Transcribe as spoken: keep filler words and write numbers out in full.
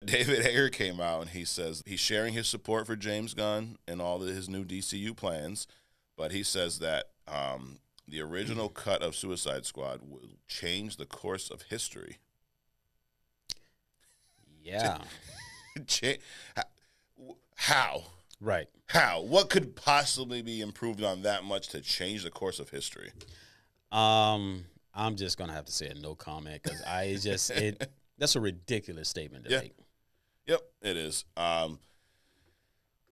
David Ayer came out and he says he's sharing his support for James Gunn and all of his new D C U plans, but he says that um, the original cut of Suicide Squad will change the course of history. Yeah. How? Right. How? What could possibly be improved on that much to change the course of history? Um, I'm just gonna have to say a no comment because I just it that's a ridiculous statement to yeah. make. Yep, it is. Um,